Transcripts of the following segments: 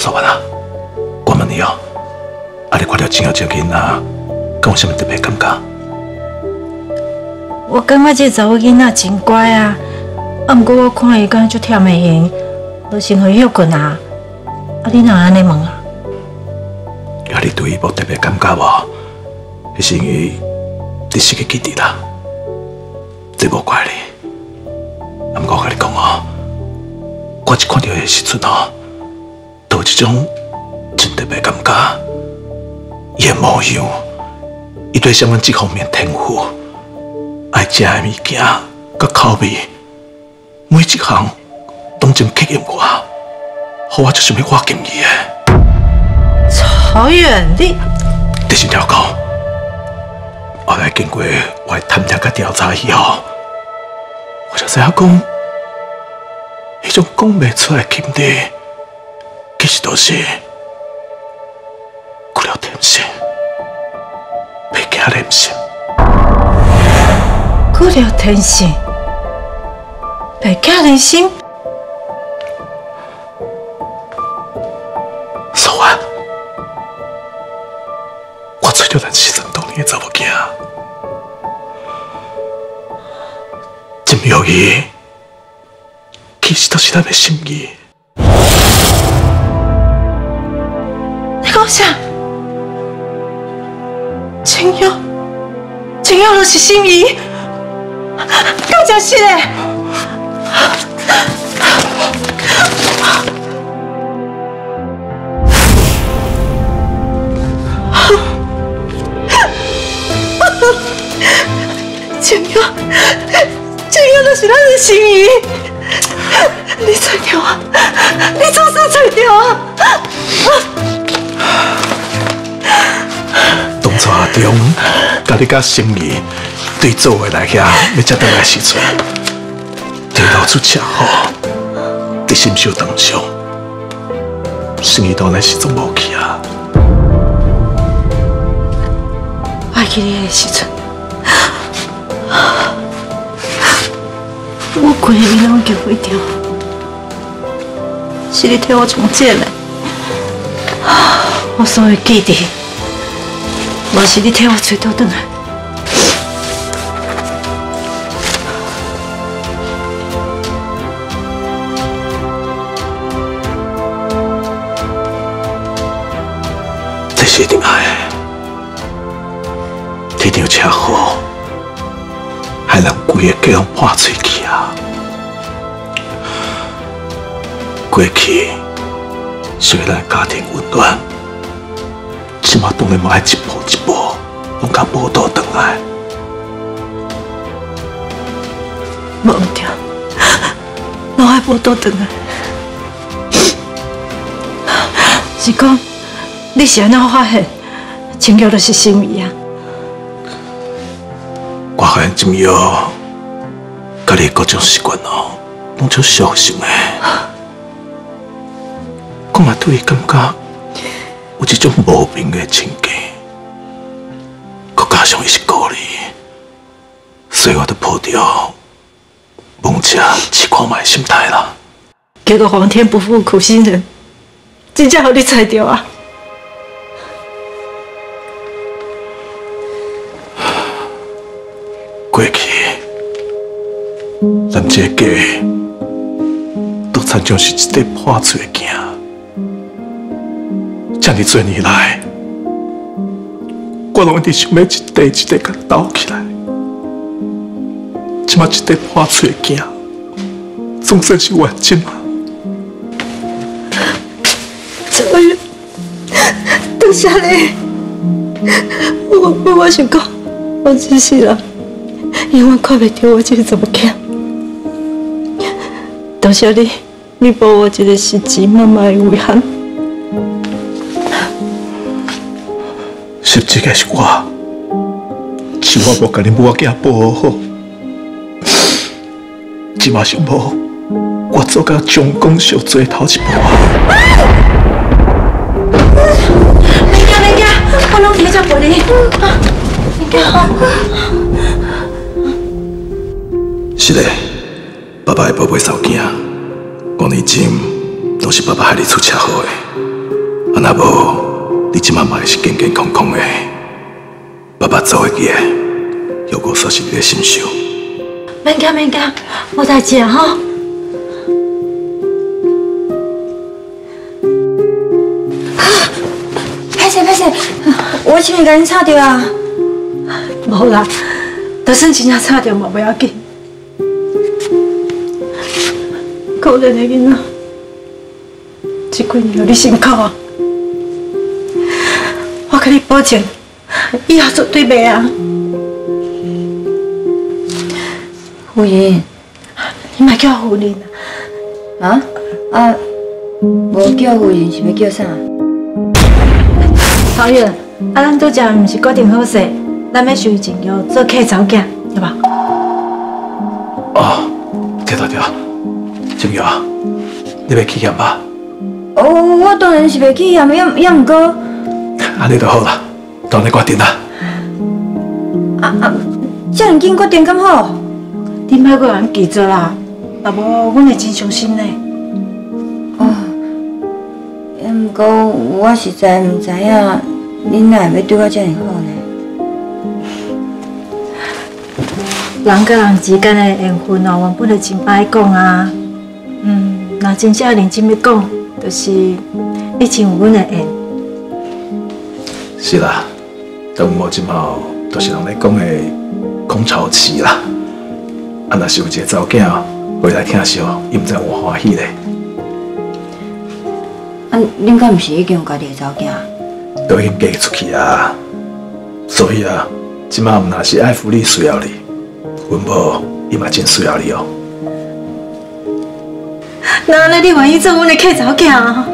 做完啦，关门了哦。啊，你看到真后这囡仔，敢有啥物特别感觉？ 我感觉这查某囡仔真乖啊，啊，不过我看伊敢足忝的型，就先回休困啊。啊，你哪安尼问啊？ 啊，你对伊无特别感觉无？迄是因为你失去记忆啦，这无怪你。啊，不过我甲你讲哦，我一看到伊的时阵哦，都有一种真特别感觉。伊的模样，伊对什么这方面天赋，爱食的物件，佮口味，每一项拢真吸引我，互我就想要挖进伊的。 曹远，你是了讲，后来经过我的探听甲调查以后，我就知影讲，迄种讲袂出来的经历，其实都是骨了天性，袂惊人性。 骨了天性，袂惊人心。 素啊，我找到咱40多年的查某囝，真妙伊，其实都是咱的心意。 你讲啥？青瑶就是心仪，敢真是嘞？青瑶就是咱的心仪，你找到啊？你总算找到啊！ 当初阿中，甲你甲心仪对做伙来遐，要接倒来时阵，就闹出车祸，伫心伤当中，心仪当然始终无去啊。 我记你的时阵，我规个面拢叫毁掉，是你替我重建的。我所有记忆，嘛是你替我找倒转来。 这是一定爱的。这场车祸，害人规个家拢破碎去啊！过去虽然家庭温暖，即马当然嘛爱一步一步，拢甲无倒转来。 无唔对，拢爱无倒转来。是讲，你是安怎发现青瑶就是心仪啊？ 我发现金瑶，甲你各种习惯哦，拢足小心的。我嘛对伊感觉有一种无名的情感，佮加上伊是孤儿，所以我就抱着妄者试看卖心态啦。 结果皇天不负苦心人，真正互你猜到啊！ 过去，咱这个家都参像是一块破碎的镜。这么多年来，我拢一直想要一块一块甲倒起来。即马一块破碎的镜，总算是完整啊！ 赵宇，多谢你。我想讲，我只是人，永远看袂到我这个查某囝。多谢你，你保我一个失之妈妈的遗憾。 失职的是我，是我无甲恁母仔囝保护好。即马想无，我做甲将功赎罪头一步啊！ 人家，我拢伫遮陪你。 是的，爸爸的宝贝囝，5年前都是爸爸害你出车祸的。 若无，你即马嘛会是健健康康的。爸爸做会记的，有我锁是你的心上。 免惊免惊，无代志啊吼。歹势，我前面甲恁吵着啊。无啦，就算真正吵着嘛，不要紧。可怜的囡仔，这几年你辛苦啊！我甲你保证，以后绝对袂啊。 夫人， 你莫叫我夫人啊？无叫夫人是要叫啥？ 曹远，咱拄则毋是决定好势，咱要收钱药做客早囝，对吧？ 哦，对，正月啊，你要去验吧？ 哦，我当然是袂去验，也毋过。 安尼就好啦，当你决定啦。 遮尔紧决定敢好？ 你莫阁人记做啦，若无阮会真伤心呢。 哦，毋过我实在毋知影，恁哪会要对我遮尔好呢？ 人甲人之间的缘分哦，原本就真歹讲啊。若真正认真要讲，就是你真有阮的缘。 是啦，但无即马就是人咧讲的空巢期啦。若是有一个查某囝回来听笑，伊毋知有欢喜咧。 恁敢毋是已经有家己的查某囝？ 都已经嫁出去啊，所以啊，即马毋若是爱福利需要你，阮某伊嘛真需要你哦。 那安尼你愿意做阮的客查某囝啊？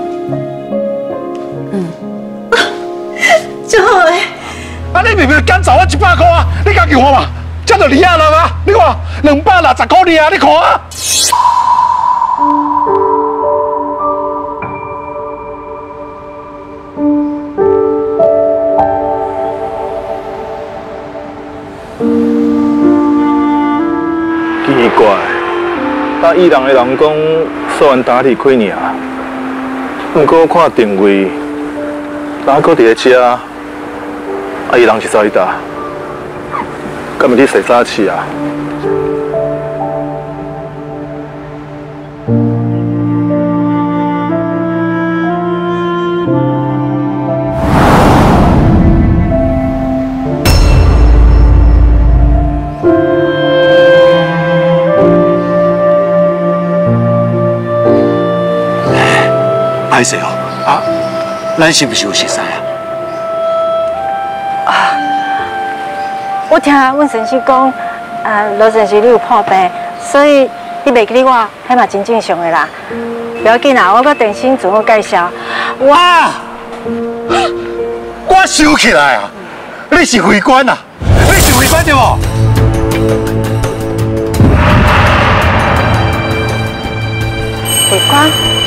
真好诶！ 你明明减找我100块啊！你家己看嘛，这就200人啊！你看260块尔啊！你看啊！ 奇怪，伊人的人讲虽然打理开尔，不过我看定位，哪个伫咧遮？伊人是走去倒？敢毋去洗早市啊？ 歹势哦，咱是不是有熟悉啊？ 我听阮先生讲，罗先生你有破病，所以你袂记得我，迄嘛真正常的啦。不要紧啦，我搁电信自我介绍。 哇！我想起来啊，你是会官啊？你是会官对无？ 会官？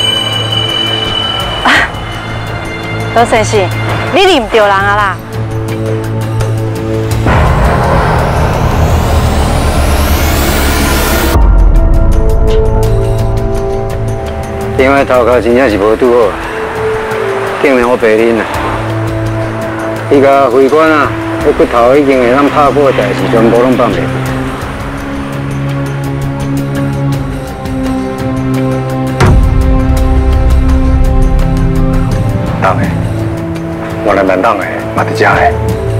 罗先生，你认唔对人啊啦？ 另外头壳真正是无拄好，竟然我白恁啊！伊甲会馆啊，迄骨头已经会当拍破的代志，全部拢放袂记。当的，我来蛮当的，嘛伫遮的。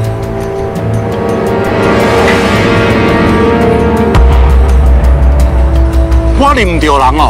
我认唔对人哦。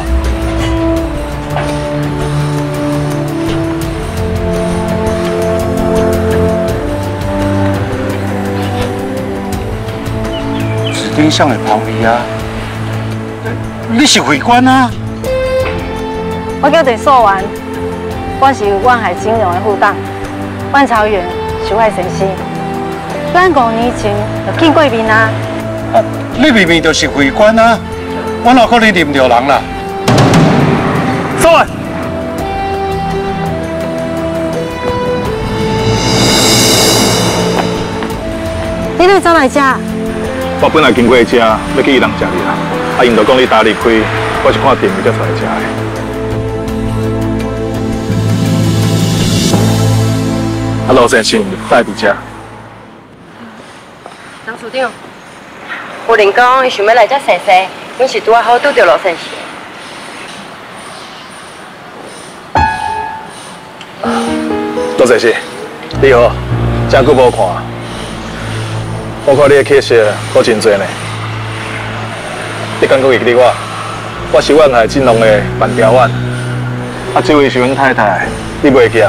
影响会跑你啊！你是会馆啊？ 我叫陈素媛，我是万海金融的副董，万朝元是我的先生。咱5年前就见过面啊。 你明明就是会馆啊！我哪可能认唔着人啦？素媛， 你怎走来遮？ 我本来经过遮，要去伊人家里啦。因就讲你打离开，我是看电视才出来遮的。 罗先生带伫遮。 张处长，有人讲伊想要来遮踅踅，阮是拄啊好拄着罗先生。 罗先生，你好，真久无看，我看你的气色阁真多呢。你敢阁会记得我？我是万海金龙的板条碗，啊，这位是阮太太，你袂记啊？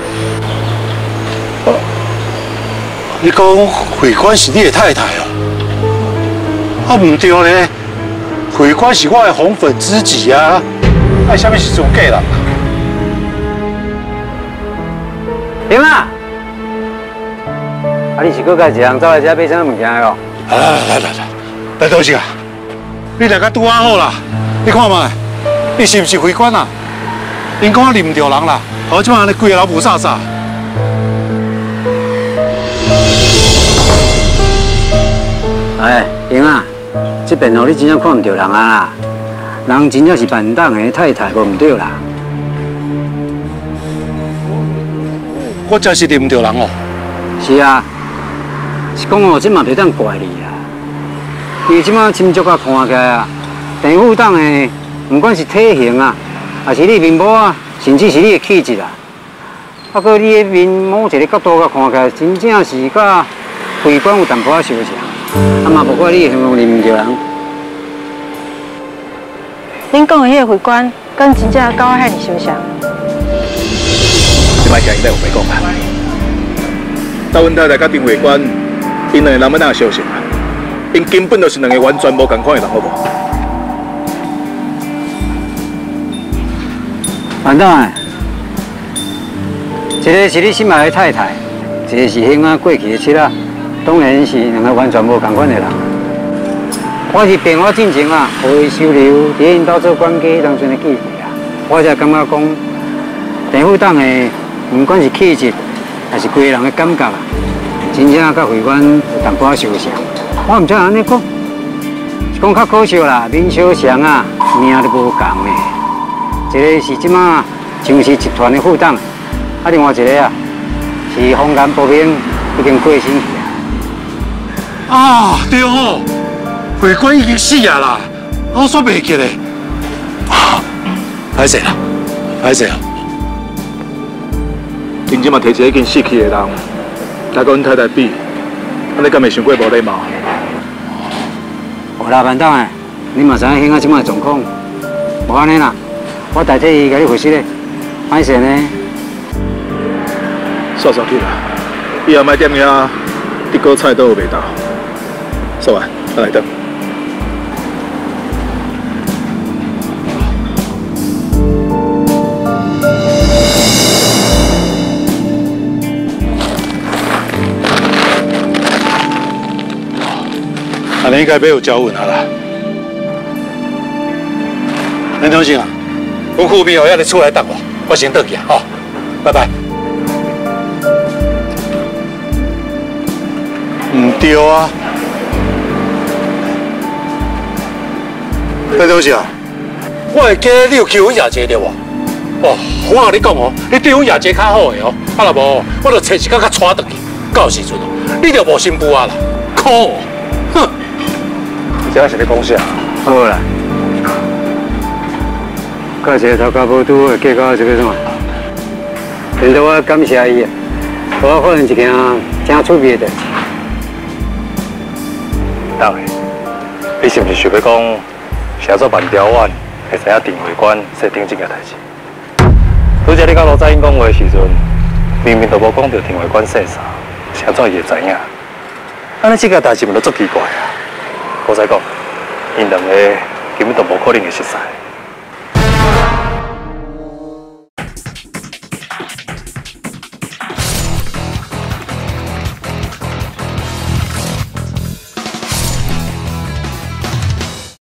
你讲会馆是你的太太哦？啊，唔对咧，会馆是我的红粉知己啊！哎，啥物时阵嫁人？ 行啊！啊，你是搁甲一个人走来遮买啥物件的哦？ 来，多谢啊！你来甲拄啊好啦！你看嘛，你是毋是会馆啊？因讲我认唔着人啦，好即摆安尼规个老母煞煞。 哎，英啊，这边哦，你真正看唔到人啊啦，人真正是办党的太太，无唔对啦。 我真是认唔着人哦。 是啊，是讲哦，这嘛袂当怪你啊。因为即马亲族啊看起来啊，地府党的，不管是体型啊，还是你面貌啊，甚至是你的气质啊，啊，搁你的面貌一个角度啊看起来，真正是甲会馆有淡薄仔相像。啊嘛，无怪你形容认唔着人。 恁讲的迄个会馆，跟真正跟我遐尔相像。 你莫听伊在有白讲啊！到阮太太甲丁会馆，因两个人要哪相像啊？因根本就是两个完全无同款的人，好无？ 班长，一个是你心爱的太太，一个是兴啊过去的妻啊。当然是两个完全无同款的人。我是变我进前啊，互伊收留伫因兜做管家当阵的记者啊，我才感觉讲，地府党的不管是气质，还是规个人的感觉啊，真正甲会馆有淡薄仔相像。我唔知安尼讲，是讲较可惜啦，面相像啊，命都无共的。一个是即马上市集团的副党，啊，另外一个啊是风干保平已经过身去。 啊，对哦，会馆已经死啊啦，我煞袂记咧。歹势啦，歹势啊！ 因即嘛摕一个已经死去的人来甲阮太太比，安尼敢袂伤过无礼貌？ 有啦，班长诶，你嘛知影现在即摆状况，无安尼啦，我代替伊甲你回息咧，歹势呢？ 煞去啦，以后莫踮遐伫果菜都有味道。说完，我来等。 安尼应该要有交稳啊啦。林同志啊，阮副秘要你出来等我先倒去啊，吼，拜拜。唔对啊！林同志啊，我会记你有求阮亚姐对无？哦，我甲你讲哦，你对阮亚姐较好的哦，啊若无，我就找一个甲带倒去，到时阵哦，你就无新妇啊啦，可恶！哼！ 这是咧讲啥？ 好啦，到时头家无拄的结果是要什么？现在我感谢伊，给我发现一件真趣味的代志。 大卫，你是不是想要讲，写作板条碗会知影定位馆设定这件代志？拄则你甲罗彩英讲话的时阵，明明都无讲到定位馆设啥，是安怎伊会知影？安尼这件代志咪都足奇怪啊！我再讲，因两个根本都无可能会熟识。